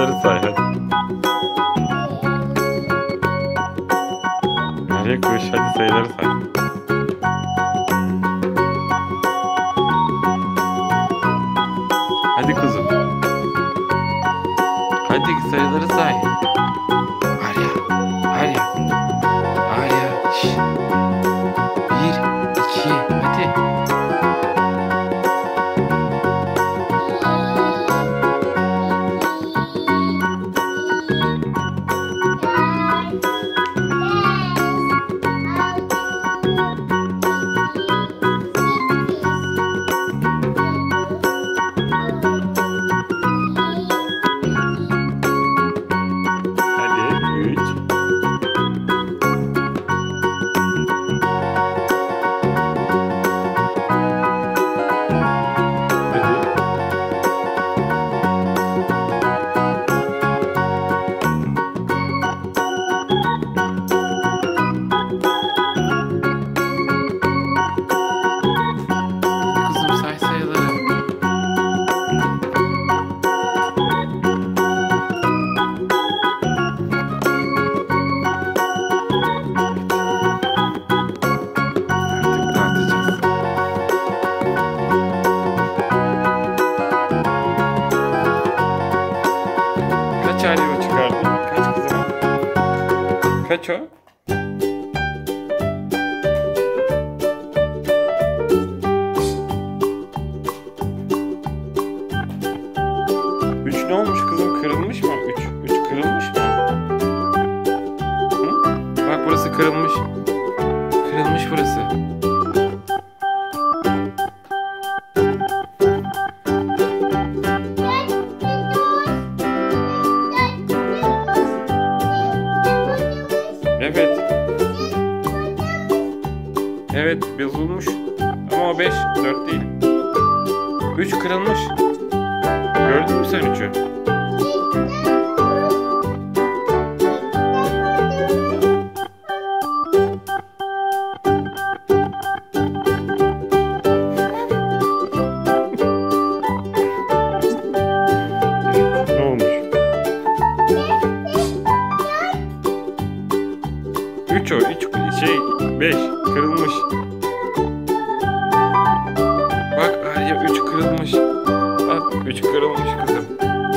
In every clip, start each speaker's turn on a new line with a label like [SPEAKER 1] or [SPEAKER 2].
[SPEAKER 1] sayıları say hadi. Nereye koş, hadi sayıları say. Hadi kuzum. Hadi sayıları say. Arya, Arya, Arya. Şşş. 1, 2, hadi. Kaç alyo çıkardın? Kaç kızım? Kaç o? Üç ne olmuş kızım? Kırılmış mı? Üç kırılmış mı? Hı? Bak burası kırılmış. Kırılmış burası. Evet. Evet, bozulmuş. Ama o 5, 4 değil. 3 kırılmış. Gördün mü sen 3'ü? Ne olmuş? 3 o, 5 kırılmış. Bak Arya 3 kırılmış. Bak 3 kırılmış kızım.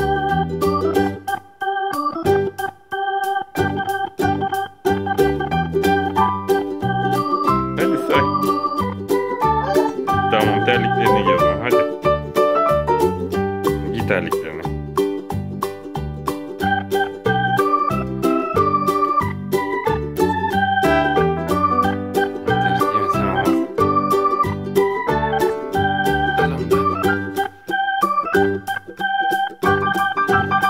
[SPEAKER 1] Hadi say. Tamam, terliklerini giy o zaman, hadi. Giy terliklerini.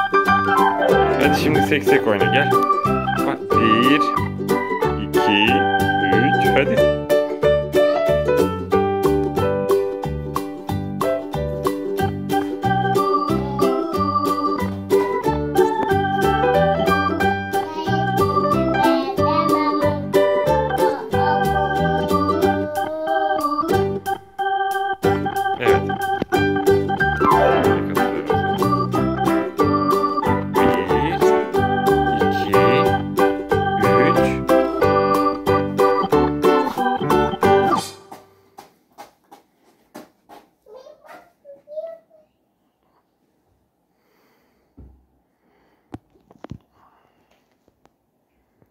[SPEAKER 1] Hadi şimdi seksek oyna, gel. Bak 1, 2,